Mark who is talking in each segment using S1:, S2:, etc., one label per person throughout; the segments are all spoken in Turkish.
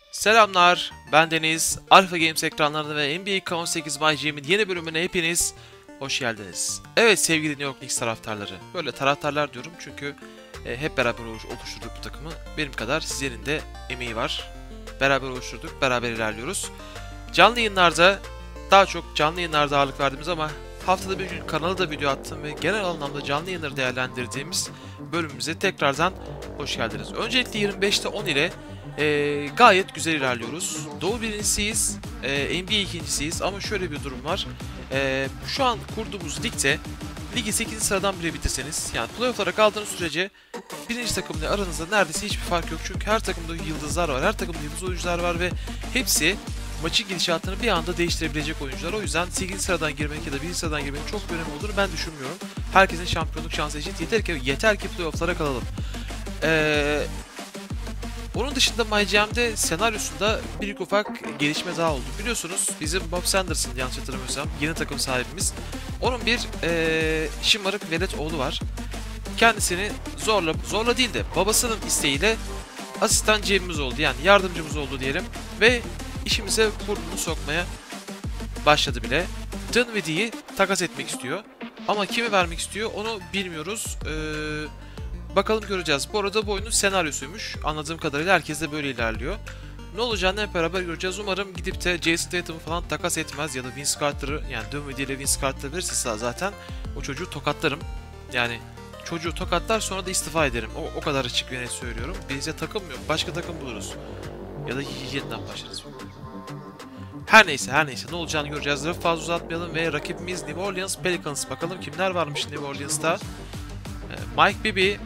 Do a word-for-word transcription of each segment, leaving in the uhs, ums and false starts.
S1: Selamlar, ben Deniz. Alpha Games ekranlarında ve N B A on sekiz My G M'in yeni bölümüne hepiniz hoş geldiniz. Evet sevgili New York Knicks taraftarları. Böyle taraftarlar diyorum çünkü e, hep beraber oluşturduk bu takımı. Benim kadar sizlerin de emeği var. Beraber oluşturduk, beraber ilerliyoruz. Canlı yayınlarda, daha çok canlı yayınlarda ağırlık verdiğimiz ama haftada bir gün kanala da video attım ve genel anlamda canlı yayınları değerlendirdiğimiz bölümümüze tekrardan hoş geldiniz. Öncelikle yirmi beşte on ile Ee, gayet güzel ilerliyoruz. Doğu birincisiyiz, e, N B A ikincisiyiz ama şöyle bir durum var. E, şu an kurduğumuz ligde ligi sekizinci sıradan bile bitirseniz, yani playoff'lara kaldığınız sürece birinci takımla aranızda neredeyse hiçbir fark yok. Çünkü her takımda yıldızlar var, her takımda yıldız oyuncular var ve hepsi maçın gidişatını bir anda değiştirebilecek oyuncular. O yüzden sekizinci sıradan girmek ya da birinci sıradan girmenin çok bir önemi olduğunu ben düşünmüyorum. Herkesin şampiyonluk şansı eşit. Yeter ki, yeter ki playoff'lara kalalım. Eee... Onun dışında MyGM'de senaryosunda bir ufak gelişme daha oldu. Biliyorsunuz bizim Bob Sanderson, yanlış hatırlamıyorsam, yeni takım sahibimiz. Onun bir ee, şımarık velet oğlu var. Kendisini zorla, zorla değil de babasının isteğiyle asistan G M'imiz oldu. Yani yardımcımız oldu diyelim. Ve işimize burnunu sokmaya başladı bile. Dinwiddie'yi takas etmek istiyor. Ama kimi vermek istiyor onu bilmiyoruz. Eee... Bakalım göreceğiz. Bu arada bu oyunun senaryosuymuş. Anladığım kadarıyla herkes de böyle ilerliyor. Ne olacağını hep beraber göreceğiz. Umarım gidip de Jason Tatum'u falan takas etmez ya da Vince Carter'ı, yani Dinwiddie ile Vince Carter'ı verirse zaten o çocuğu tokatlarım. Yani çocuğu tokatlar sonra da istifa ederim. O, o kadar açık bir net söylüyorum. Bize takım yok. Başka takım buluruz. Ya da yeniden başlarız. Her neyse her neyse ne olacağını göreceğiz. Lafı fazla uzatmayalım ve rakibimiz New Orleans Pelicans. Bakalım kimler varmış New Orleans'ta. Mike Bibby,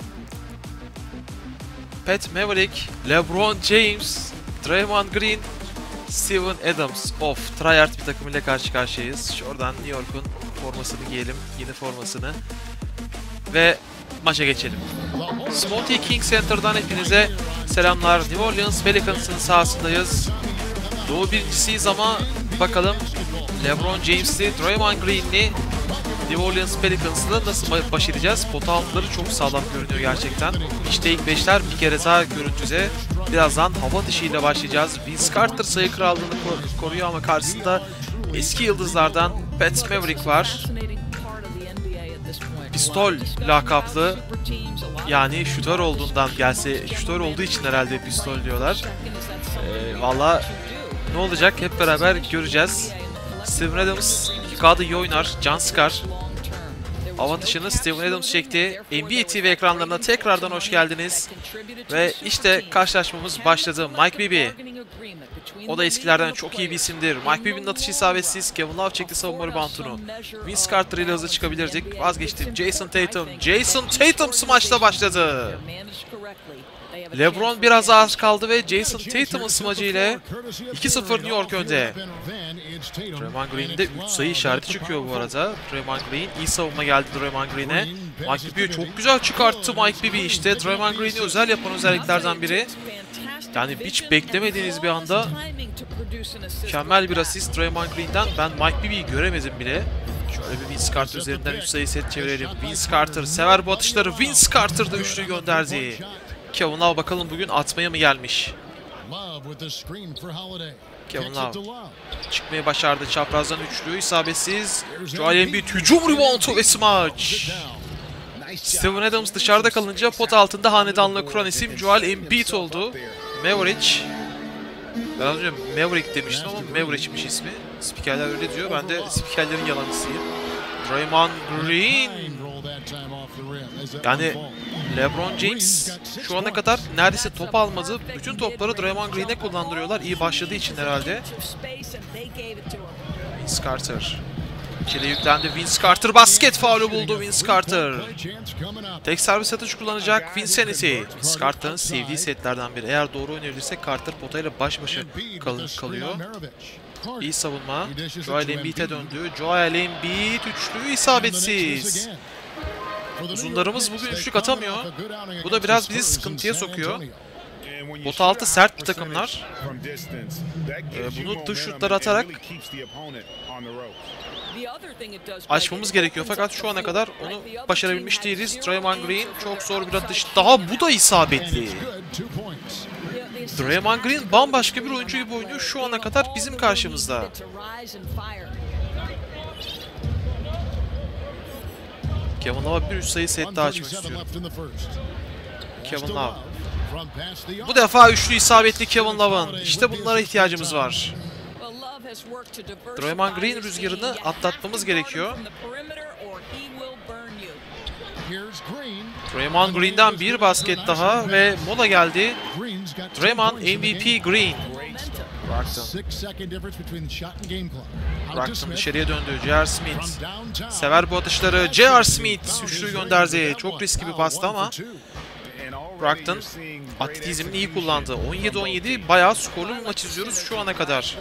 S1: Pat Maverick, LeBron James, Draymond Green, Steven Adams. Of, tryhard bir takım ile karşı karşıyayız. Şuradan New York'un formasını giyelim, yeni formasını. Ve maça geçelim. Small King Center'dan hepinize selamlar. New Orleans Pelicans'ın sahasındayız. Doğu birincisiyiz ama bakalım LeBron James'li, Draymond Green'li New Orleans Pelicans'la nasıl başaracağız? Pota altları çok sağlam görünüyor gerçekten. İşte ilk beşler bir kere daha görüntüze. Birazdan hava dışıyla başlayacağız. Vince Carter sayı krallığını koruyor ama karşısında eski yıldızlardan Pat Maverick var. Pistol lakaplı, yani şutör olduğundan gelse, şutör olduğu için herhalde pistol diyorlar. Ee, Valla ne olacak hep beraber göreceğiz. Steven Adams iki K'da iyi oynar. Can sıkar. Hava dışını Steven Adams çekti. N B A T V ekranlarına tekrardan hoş geldiniz. Ve işte karşılaşmamız başladı. Mike Bibby. O da eskilerden çok iyi bir isimdir. Mike Bibby'nin atışı isabetsiz. Kevin Love çekti savunma reboundunu. Vince Carter ile hızlı çıkabilirdik. Vazgeçtim. Jason Tatum. Jason Tatum smaçla başladı. LeBron biraz ağır kaldı ve Jason Tatum'un smacı ile iki sıfır New York önde. Draymond Green'de üç sayı işareti çıkıyor bu arada. Draymond Green iyi savunma geldi Draymond Green'e. Mike Bibby'yi çok güzel çıkarttı Mike Bibby işte. Draymond Green'i özel yapan özelliklerden biri. Yani hiç beklemediğiniz bir anda mükemmel bir asist Draymond Green'den. Ben Mike Bibby'yi göremedim bile. Şöyle bir Vince Carter üzerinden üç sayı set çevirelim. Vince Carter sever bu atışları. Vince Carter da üçlü gönderdi. Kevin Love bakalım bugün atmaya mı gelmiş? Kevin Love çıkmayı başardı. Çaprazdan üçlü isabetsiz. Joel Embiid hücum reboundu ve smaç. Steven Adams dışarıda kalınca pot altında hanedanlığı kuran isim Joel Embiid oldu. Maverick. Ben az önce Maverick demiştim ama Maverick'miş ismi. Spikerler öyle diyor. Ben de spikerlerin yalancısıyım. Draymond Green. Yani LeBron James şu ana kadar neredeyse top almadı. Bütün topları Draymond Green'e kullandırıyorlar. İyi başladığı için herhalde. Vince Carter. İçeri yüklendi. Vince Carter basket faulü buldu Vince Carter. Tek servis atış kullanacak Vincenity. Vince Carter'ın sevdiği setlerden biri. Eğer doğru oynayabilirse Carter potayla baş başa kal kalıyor. İyi savunma. Joel Embiid'e döndü. Joel Embiid üçlü isabetsiz. Uzunlarımız bugün üçlük atamıyor. Bu da biraz bizi sıkıntıya sokuyor. Pot altı sert bir takımlar. Ee, bunu dış şutlar atarak açmamız gerekiyor. Fakat şu ana kadar onu başarabilmiş değiliz. Draymond Green çok zor bir atış. Daha bu da isabetli. Draymond Green bambaşka bir oyuncu gibi oynuyor şu ana kadar bizim karşımızda. Kevin Love'a bir üst sayı set daha açmak istiyorum. Kevin Love. Bu defa üçlü isabetli Kevin Love'ın. İşte bunlara ihtiyacımız var. Draymond Green rüzgarını atlatmamız gerekiyor. Draymond Green'den bir basket daha ve mola geldi. Draymond M V P Green. Brockton. Brockton dışarıya döndü. J R. Smith. Sever bu atışları. J R. Smith üçlüyü gönderdi. Çok riskli bir pastı ama Brockton atletizmini iyi kullandı. on yedi on yedi bayağı skorlu bir maç izliyoruz şu ana kadar.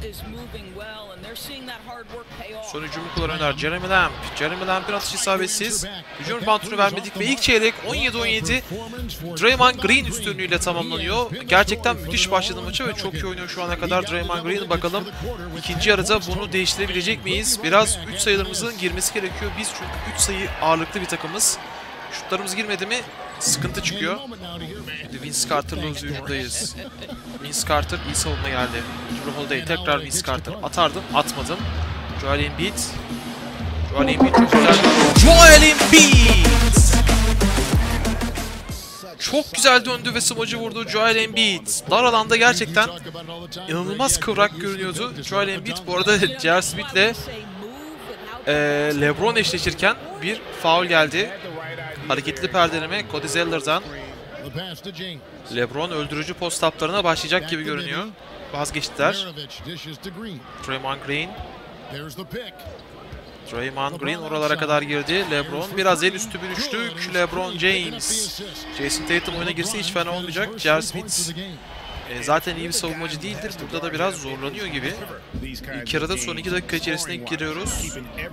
S1: Son hücumu kullanıyorlar. Jeremy Lamb. Jeremy Lamb'in atış isabetsiz. Hücum bantunu vermedik ve ilk çeyrek on yedi on yedi Draymond Green üstünlüğüyle tamamlanıyor. Gerçekten müthiş başladı maça ve çok iyi oynuyor şu ana kadar Draymond Green. Bakalım ikinci yarıda bunu değiştirebilecek miyiz? Biraz üç sayılarımızın girmesi gerekiyor. Biz çünkü üç sayı ağırlıklı bir takımız. Şutlarımız girmedi mi sıkıntı çıkıyor. Vince Carter'la hücumdayız. Vince Carter iyi savunma geldi. Drew Holiday tekrar Vince Carter. Atardım, atmadım. Joel Embiid. Joel Embiid çok güzel. Joel Embiid! Çok güzel döndü ve smacı vurdu Joel Embiid. Dar alanda gerçekten inanılmaz kıvrak görünüyordu. Joel Embiid bu arada J R. Smith'le e, LeBron eşleşirken bir faul geldi. Hareketli perdeleme Cody Zeller'dan. LeBron öldürücü post-up'larına başlayacak gibi görünüyor. Vazgeçtiler. Draymond Green. Draymond Green oralara kadar girdi. LeBron biraz el üstü bir üçlük. LeBron James. Jason Tatum oyuna girse hiç fena olmayacak. J R. Smith e, zaten iyi bir savunmacı değildir. Burada da biraz zorlanıyor gibi. İlk yarıda son iki dakika içerisinde giriyoruz.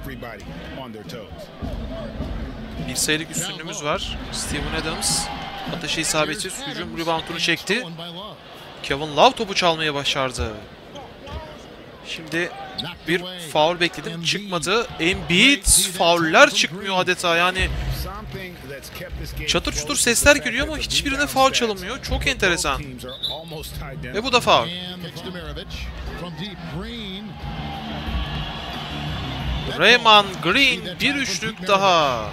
S1: Bir sayılık üstünlüğümüz var. Steven Adams atışı isabetsiz hücum reboundunu çekti. Kevin Love topu çalmaya başardı. Şimdi bir faul bekledim. Çıkmadı. Embiid fauller çıkmıyor adeta. Yani çatır çutur sesler geliyor ama hiçbirine faul çalınmıyor. Çok enteresan. Ve bu da faul. Draymond Green bir üçlük daha.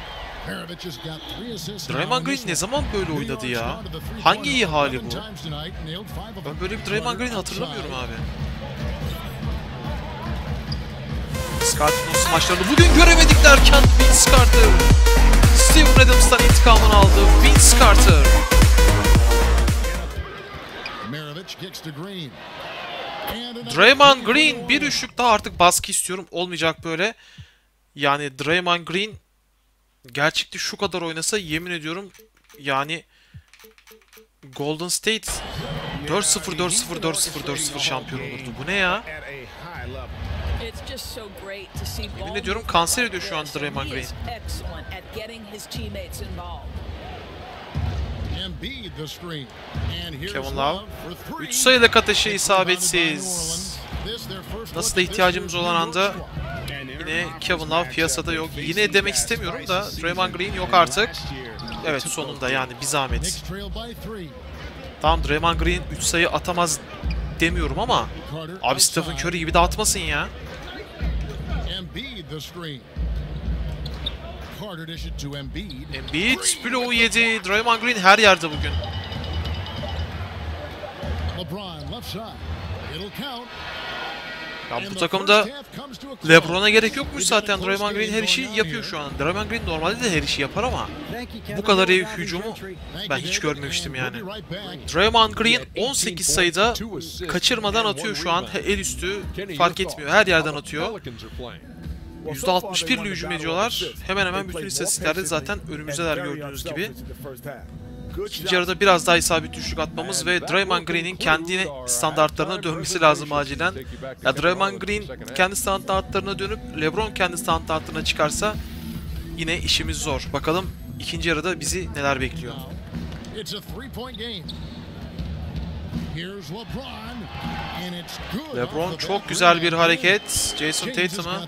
S1: Draymond Green ne zaman böyle oynadı ya? Hangi iyi hali bu? Ben böyle bir Draymond Green hatırlamıyorum abi. Vince Carter'ın o smaçlarını bugün göremedik derken Vince Carter Steven Adams'tan intikamını aldı. Vince Carter. Draymond Green bir üçlük daha, artık baskı istiyorum. Olmayacak böyle. Yani Draymond Green gerçekten şu kadar oynasa yemin ediyorum yani Golden State dört sıfır dört sıfır dört sıfır dört sıfır şampiyon olurdu. Bu ne ya? Yemin ediyorum kanser ediyor şu an Draymond Green. Kevin Love. üç sayılık atışı isabetsiz. Nasıl da ihtiyacımız olan anda yine Kevin Love piyasada yok. Yine demek istemiyorum da Draymond Green yok artık. Evet sonunda yani bir zahmet. Tamam Draymond Green üç sayı atamaz demiyorum ama abi Stephen Curry gibi de atmasın ya. Embiid bloğu yedi. Draymond Green her yerde bugün. Ya bu takımda LeBron'a gerek yokmuş zaten. Draymond Green her işi yapıyor şu an. Draymond Green normalde de her işi yapar ama bu kadar iyi hücumu ben hiç görmemiştim yani. Draymond Green on sekiz sayıda kaçırmadan atıyor şu an. El üstü fark etmiyor. Her yerden atıyor. yüzde altmış bir ile hücum ediyorlar. Hemen hemen bütün istatistiklerde zaten önümüzdeler gördüğünüz gibi. İkinci yarıda biraz daha isabetli üçlük atmamız ve Draymond Green'in kendi standartlarına dönmesi lazım acilen. Ya Draymond Green kendi standartlarına dönüp LeBron kendi standartlarına çıkarsa yine işimiz zor. Bakalım ikinci yarıda bizi neler bekliyor. LeBron çok güzel bir hareket. Jason Tatum'ı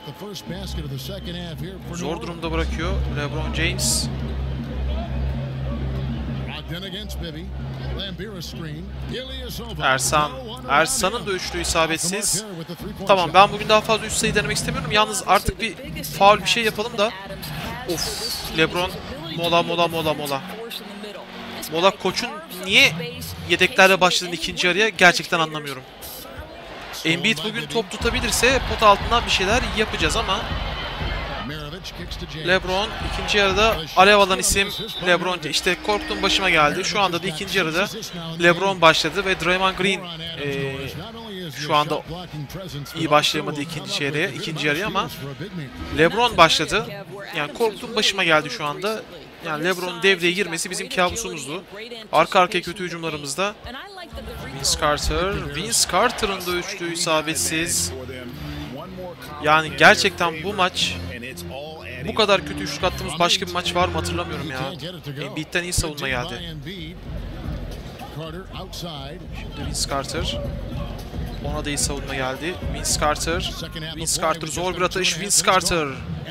S1: zor durumda bırakıyor. LeBron James. Ersan. Ersan'ın da üçlü isabetsiz. Tamam, ben bugün daha fazla üç sayı denemek istemiyorum. Yalnız artık bir faul bir şey yapalım da. Of. LeBron mola mola mola mola. Mola koçun niye yedeklerle başladığını ikinci yarıya gerçekten anlamıyorum. Embiid bugün top tutabilirse pot altından bir şeyler yapacağız ama LeBron ikinci yarıda alev alan isim LeBron. İşte korktuğum başıma geldi. Şu anda da ikinci yarıda LeBron başladı ve Draymond Green e, şu anda iyi başlayamadı ikinci yarıya, ikinci yarıya ama LeBron başladı. Yani korktuğum başıma geldi şu anda. Yani LeBron'un devreye girmesi bizim kabusumuzdu. Arka arkaya kötü hücumlarımızda. Vince Carter. Vince Carter'ın da üçlü isabetsiz. Yani gerçekten bu maç, bu kadar kötü üçlük attığımız başka bir maç var mı hatırlamıyorum ya. Embiid'den iyi savunma geldi. Şimdi Vince Carter. Ona da iyi savunma geldi. Vince Carter. Vince Carter zor bir atış. Vince Carter.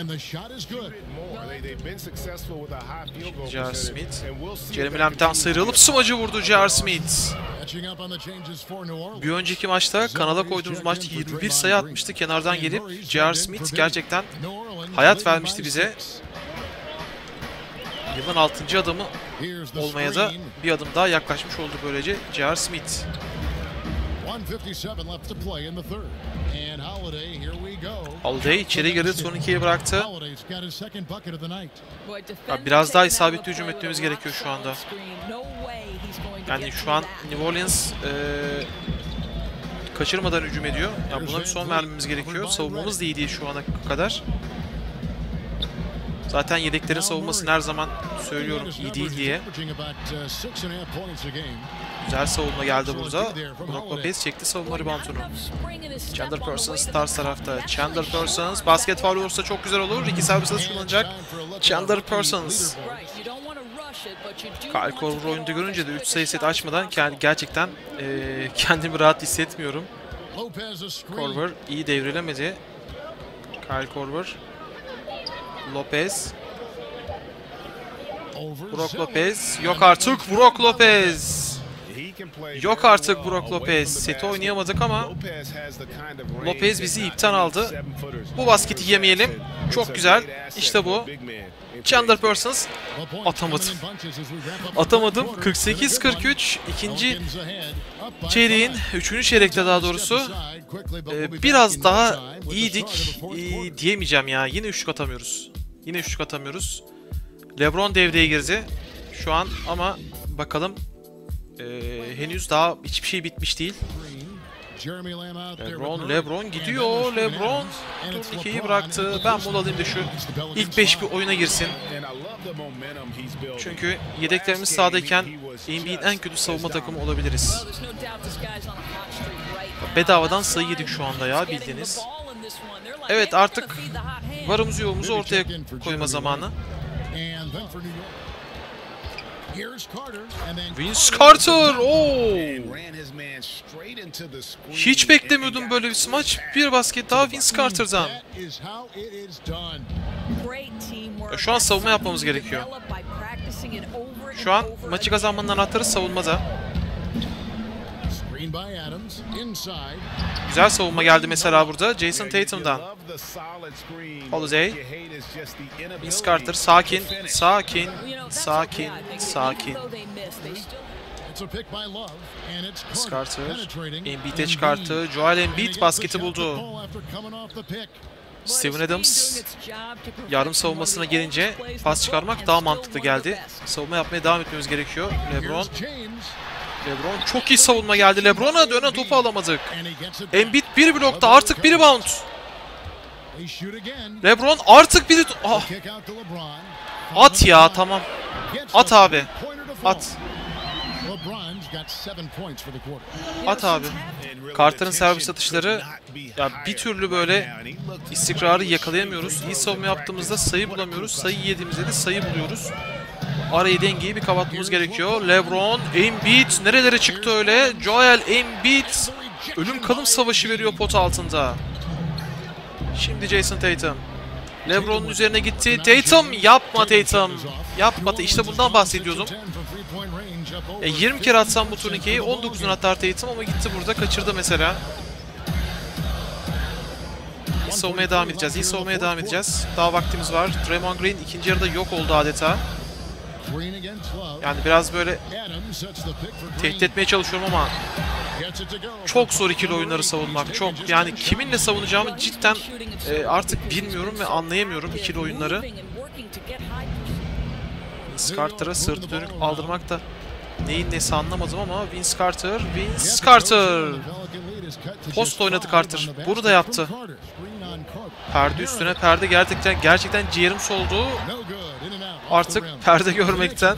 S1: J R. Smith. Jeremy Lamb'den sıyrılıp smacı vurdu J R. Smith. Bir önceki maçta kanala koyduğumuz maçta yirmi bir sayı atmıştı. Kenardan gelip J R. Smith gerçekten hayat vermişti bize. Yılın altıncı adamı olmaya da bir adım daha yaklaşmış oldu böylece J R. Smith. Holiday içeri girdi, son ikiye bıraktı. Ya biraz daha isabetli hücum etmemiz gerekiyor şu anda. Yani şu an New Orleans e, kaçırmadan hücum ediyor. Ya buna bir son vermemiz gerekiyor. Savunmamız da iyi değil şu ana kadar. Zaten yedeklerin savunmasını her zaman söylüyorum iyi değil diye. Güzel savunma geldi burada. Brook Lopez çekti savunma reboundunu. Chandler Parsons ters tarafta. Chandler Parsons basket faul olursa çok güzel olur. İki servis atış kullanacak. Chandler Parsons. Kyle Korver oyunda görünce de üç sayı set açmadan gerçekten e, kendimi rahat hissetmiyorum. Korver iyi devrilemedi. Kyle Korver. Lopez. Brook Lopez. Yok artık Brook Lopez. Yok artık Brook Lopez. Seti oynayamadık ama Lopez bizi ipten aldı. Bu basketi yemeyelim. Çok güzel. İşte bu. Chandler Parsons. Atamadım. Atamadım. kırk sekiz kırk üç. İkinci çeyreğin, üçüncü çeyrekte daha doğrusu ee, biraz daha iyiydik ee, diyemeyeceğim ya. Yine üçlük atamıyoruz. Yine üçlük atamıyoruz. LeBron devreye girdi şu an ama bakalım ee, henüz daha hiçbir şey bitmiş değil. LeBron, LeBron gidiyor. LeBron turnikeyi bıraktı. Ben mola alayım da şu ilk beş bir oyuna girsin. Çünkü yedeklerimiz sahadayken N B A'in en kötü savunma takımı olabiliriz. Bedavadan sayı yedik şu anda ya bildiğiniz. Evet artık varımızı yoğumuzu ortaya koyma zamanı. Vince Carter. Oo. Hiç beklemiyordum böyle bir smaç. Bir basket daha Vince Carter'dan. Ya şu an savunma yapmamız gerekiyor. Şu an maçı kazanmanın anahtarı savunmada. Güzel savunma geldi mesela burada Jason Tatum'dan. Holiday. Vince Carter sakin, sakin, sakin, sakin. Vince Carter Embiid'e çıkarttı. Joel Embiid basketi buldu. Steven Adams yardım savunmasına gelince pas çıkarmak daha mantıklı geldi. Savunma yapmaya devam etmemiz gerekiyor. LeBron. LeBron çok iyi savunma geldi. LeBron'a dönen topu alamadık. Embiid bir blokta artık bir rebound. LeBron artık bir... Ah. At ya tamam. At abi. At. At abi. Carter'ın servis atışları ya bir türlü böyle istikrarı yakalayamıyoruz. İyi savunma yaptığımızda sayı bulamıyoruz. Sayı yediğimizde de sayı buluyoruz. Arayı dengeyi bir kapatmamız gerekiyor. LeBron, Embiid nerelere çıktı öyle? Joel Embiid ölüm kalım savaşı veriyor pot altında. Şimdi Jason Tatum. LeBron'un üzerine gitti. Tatum yapma Tatum. Yapma. İşte bundan bahsediyordum. E, yirmi kere atsam bu turnikeyi on dokuzunu atar Tatum ama gitti burada kaçırdı mesela. İyi savunmaya devam edeceğiz. İyi savunmaya devam edeceğiz. Daha vaktimiz var. Draymond Green ikinci yarıda yok oldu adeta. Yani biraz böyle tehdit etmeye çalışıyorum ama çok zor ikili oyunları savunmak. Çok, yani kiminle savunacağımı cidden e, artık bilmiyorum ve anlayamıyorum ikili oyunları. Vince Carter'a sırtı dönük aldırmak da neyin nesi anlamadım ama Vince Carter, Vince Carter. Post oynadı Carter. Bunu da yaptı. Perde üstüne perde, gerçekten gerçekten ciğerim soldu. Artık perde görmekten.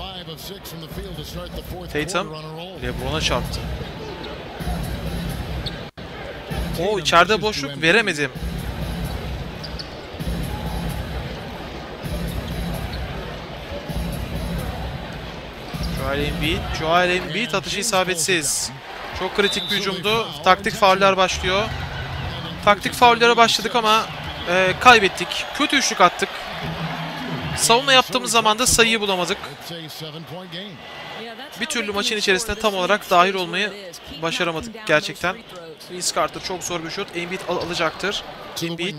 S1: Tatum LeBron'a çarptı. O içeride boşluk veremedim. Joel Embiid, Joel Embiid atışı isabetsiz. Çok kritik bir hücumdu. Taktik fauller başlıyor. Taktik faullere başladık ama e, kaybettik. Kötü üçlük attık. Savunma yaptığımız zaman da sayıyı bulamadık. Bir türlü maçın içerisinde tam olarak dahil olmayı başaramadık gerçekten. Vince Carter çok zor bir şut. Embiid al alacaktır. Embiid.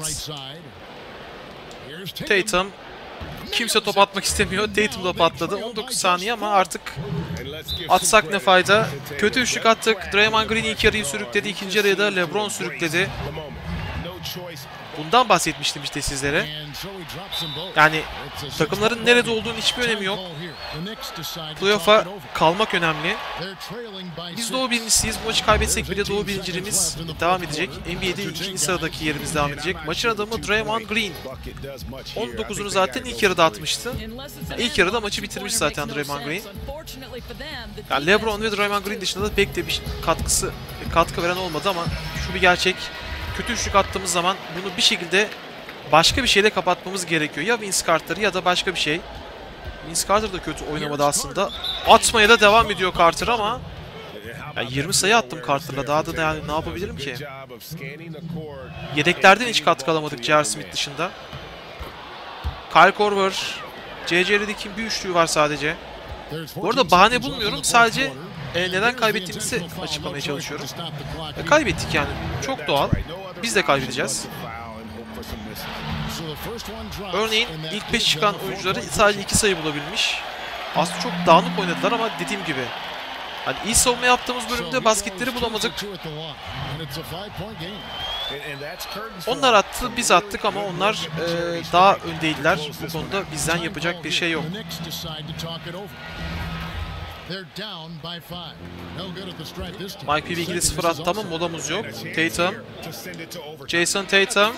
S1: Tatum. Kimse top atmak istemiyor. Tatum top atladı. on dokuz saniye ama artık atsak ne fayda. Kötü üçlük attık. Draymond Green ilk yarıyı sürükledi. İkinci yarıya da LeBron sürükledi. Bundan bahsetmiştim işte sizlere. Yani takımların nerede olduğunun hiçbir önemi yok. Playoff'a kalmak önemli. Biz Doğu birincisiyiz. Bu maçı kaybetsek bile Doğu birinciliğimiz devam edecek. N B A'de ikinci sıradaki yerimiz devam edecek. Maçın adamı Draymond Green. on dokuzunu zaten ilk yarıda atmıştı. İlk yarıda maçı bitirmiş zaten Draymond Green. Yani LeBron ve Draymond Green dışında da pek de bir katkısı katkı veren olmadı ama şu bir gerçek. Kötü üçlük attığımız zaman bunu bir şekilde başka bir şeyle kapatmamız gerekiyor. Ya Vince Carter ya da başka bir şey. Vince Carter da kötü oynamadı aslında. Atmaya da devam ediyor Carter ama yani yirmi sayı attım Carter'la. Daha da yani ne yapabilirim ki? Yedeklerden hiç katkı alamadık J R. Smith dışında. Kyle Korver, C C Redick'in bir üçlüğü var sadece. Bu arada bahane bulmuyorum. Sadece e, neden kaybettiğimizi açıklamaya çalışıyorum. E, kaybettik yani. Çok doğal. Biz de kaybedeceğiz. Örneğin ilk beş çıkan oyuncuları sadece iki sayı bulabilmiş. Aslında çok dağınık oynadılar ama dediğim gibi hani iyi savunma yaptığımız bölümde basketleri bulamadık. Onlar attı, biz attık ama onlar e, daha öndeydiler. Bu konuda bizden yapacak bir şey yok. Mike Bibby ikide sıfır attı ama molamız yok. Tatum. Jason Tatum.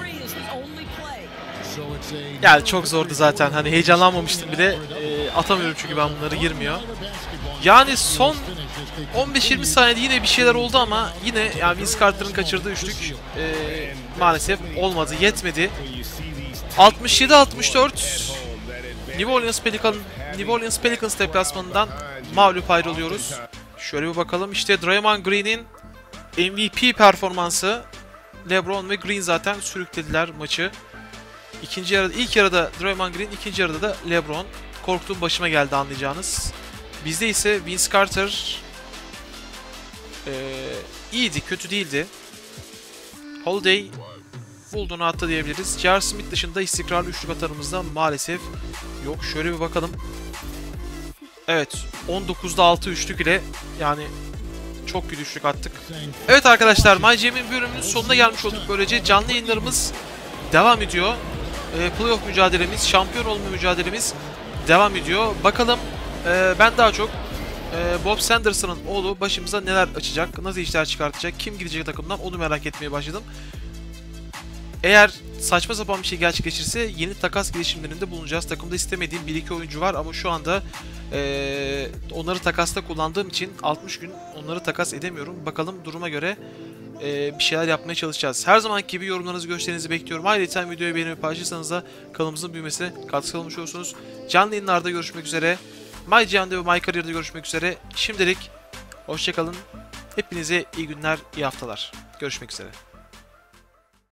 S1: Yani çok zordu zaten. Hani heyecanlanmamıştım bile. E, atamıyorum çünkü ben bunları girmiyor. Yani son on beş yirmi saniyede yine bir şeyler oldu ama yine yani Vince Carter'ın kaçırdığı üçlük e, maalesef olmadı, yetmedi. altmış yedi altmış dört New Orleans Pelican, New Orleans Pelicans deplasmanından mağlup ayrılıyoruz. Şöyle bir bakalım. İşte Draymond Green'in M V P performansı. LeBron ve Green zaten sürüklediler maçı. İkinci yarıda, ilk yarıda Draymond Green, ikinci yarıda da LeBron. Korktuğum başıma geldi anlayacağınız. Bizde ise Vince Carter ee, iyiydi, kötü değildi. Holiday bulduğunu attı diyebiliriz. J R. Smith dışında istikrarlı üçlük atarımızda maalesef yok. Şöyle bir bakalım. Evet, on dokuzda altı üçlük ile yani çok kötü üçlük attık. Evet arkadaşlar, MyGM'in bölümünün sonuna gelmiş olduk. Böylece canlı yayınlarımız devam ediyor. E, playoff mücadelemiz, şampiyon olma mücadelemiz devam ediyor. Bakalım e, ben daha çok e, Bob Sanderson'ın oğlu başımıza neler açacak, nasıl işler çıkartacak, kim gidecek takımdan onu merak etmeye başladım. Eğer saçma sapan bir şey gerçekleşirse yeni takas girişimlerinde bulunacağız. Takımda istemediğim bir iki oyuncu var ama şu anda e, onları takasta kullandığım için altmış gün onları takas edemiyorum. Bakalım duruma göre e, bir şeyler yapmaya çalışacağız. Her zamanki gibi yorumlarınızı, görüşlerinizi bekliyorum. Ayrıca videoyu beğenip paylaşırsanız da kanalımızın büyümesine katkı sağlamış olursunuz. Canlı yayınlarda görüşmek üzere. MyGM'de ve MyCareer'da görüşmek üzere. Şimdilik hoşçakalın. Hepinize iyi günler, iyi haftalar. Görüşmek üzere.